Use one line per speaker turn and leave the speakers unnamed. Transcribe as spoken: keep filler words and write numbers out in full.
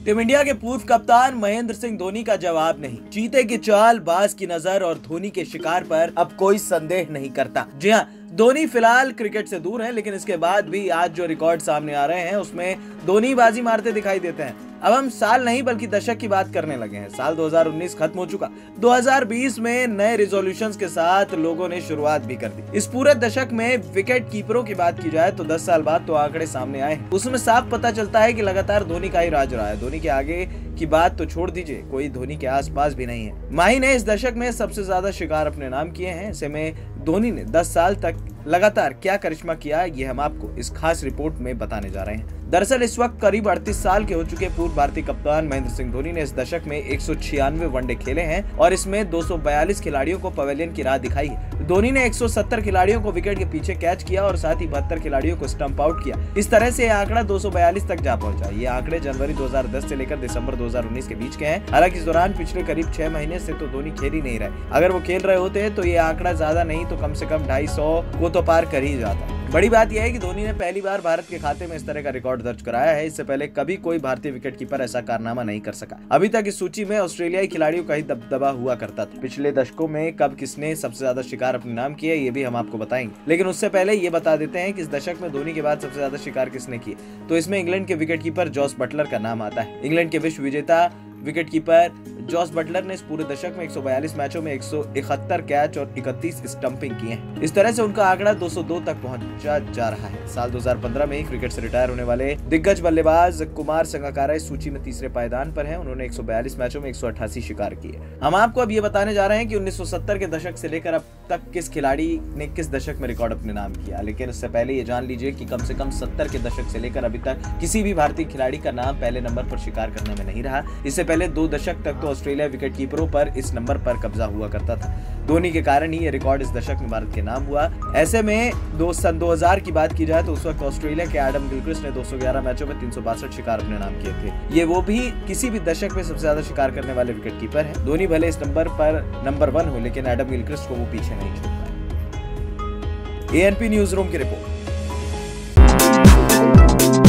Team India के पूर्व कप्तान महेंद्र सिंह धोनी का जवाब नहीं। चीते की चाल, बाज की नजर और धोनी के शिकार पर अब कोई संदेह नहीं करता। जी हाँ, धोनी फिलहाल क्रिकेट से दूर है, लेकिन इसके बाद भी आज जो रिकॉर्ड सामने आ रहे हैं उसमें धोनी बाजी मारते दिखाई देते हैं। अब हम साल नहीं बल्कि दशक की बात करने लगे हैं। साल दो हज़ार उन्नीस खत्म हो चुका, दो हज़ार बीस में नए रिजोल्यूशंस के साथ लोगों ने शुरुआत भी कर दी। इस पूरे दशक में विकेट कीपरों की बात की जाए तो दस साल बाद तो आंकड़े सामने आए हैं। उसमें साफ पता चलता है कि लगातार धोनी का ही राज रहा है। धोनी के आगे की बात तो छोड़ दीजिए, कोई धोनी के आसपास भी नहीं है। माही ने इस दशक में सबसे ज्यादा शिकार अपने नाम किए हैं। ऐसे में धोनी ने दस साल तक लगातार क्या करिश्मा किया, ये हम आपको इस खास रिपोर्ट में बताने जा रहे हैं। दरअसल इस वक्त करीब अड़तीस साल के हो चुके पूर्व भारतीय कप्तान महेंद्र सिंह धोनी ने इस दशक में एक सौ छियानवे वनडे खेले हैं और इसमें दो सौ बयालीस खिलाड़ियों को पवेलियन की राह दिखाई है। धोनी ने एक सौ सत्तर खिलाड़ियों को विकेट के पीछे कैच किया और साथ ही बहत्तर खिलाड़ियों को स्टंप आउट किया। इस तरह से यह आंकड़ा दो सौ बयालीस तक जा पहुंचा। ये आंकड़े जनवरी दो हज़ार दस से लेकर दिसंबर दो हज़ार उन्नीस के बीच के हैं। हालांकि इस दौरान पिछले करीब छह महीने से तो धोनी खेल ही नहीं रहे। अगर वो खेल रहे होते तो ये आंकड़ा ज्यादा नहीं तो कम से कम ढाई सौ को तो पार कर ही जाता। बड़ी बात यह है कि धोनी ने पहली बार भारत के खाते में इस तरह का रिकॉर्ड दर्ज कराया है। इससे पहले कभी कोई भारतीय विकेटकीपर ऐसा कारनामा नहीं कर सका। अभी तक इस सूची में ऑस्ट्रेलियाई खिलाड़ियों का ही दबदबा हुआ करता था। पिछले दशकों में कब किसने सबसे ज्यादा शिकार अपने नाम किए ये भी हम आपको बताएंगे, लेकिन उससे पहले ये बता देते हैं कि इस दशक में धोनी के बाद सबसे ज्यादा शिकार किसने किए। तो इसमें इंग्लैंड के विकेटकीपर जॉस बटलर का नाम आता है। इंग्लैंड के विश्व विजेता विकेटकीपर जॉस बटलर ने इस पूरे दशक में एक सौ बयालीस मैचों में एक सौ इकहत्तर कैच और इकतीस स्टंपिंग किए हैं। इस तरह से उनका आंकड़ा दो सौ दो तक पहुंचा जा रहा है। साल दो हज़ार पंद्रह में क्रिकेट से रिटायर होने वाले दिग्गज बल्लेबाज कुमार संगकारा इस सूची में तीसरे पायदान पर हैं। उन्होंने एक सौ बयालीस मैचों में एक सौ अट्ठासी शिकार किए। हम आपको अब ये बताने जा रहे हैं कि उन्नीस सौ सत्तर के दशक से लेकर अब तक किस खिलाड़ी ने किस दशक में रिकॉर्ड अपने नाम किया। लेकिन इससे पहले ये जान लीजिए कि कम से कम सत्तर के दशक से लेकर अभी तक किसी भी भारतीय खिलाड़ी का नाम पहले नंबर पर शिकार करने में नहीं रहा। इससे पहले दो दशक तक तो ऑस्ट्रेलिया विकेट कीपरों पर इस नंबर पर कब्जा हुआ करता था। धोनी के कारण ही ये रिकॉर्ड इस दशक में भारत के नाम हुआ। ऐसे में दो सन दो हज़ार की बात की जाए तो उस वक्त ऑस्ट्रेलिया के एडम गिलक्रिस्ट ने दो सौ ग्यारह मैचों में तीन सौ बासठ शिकार अपने नाम किए थे। ये वो भी किसी भी दशक में सबसे ज्यादा शिकार करने वाले विकेट कीपर हैं। धोनी भले इस नंबर पर नंबर वन हो, लेकिन एडम गिलक्रिस्ट को वो पीछे नहीं छोड़ पाए। एएनपी न्यूज रूम की रिपोर्ट।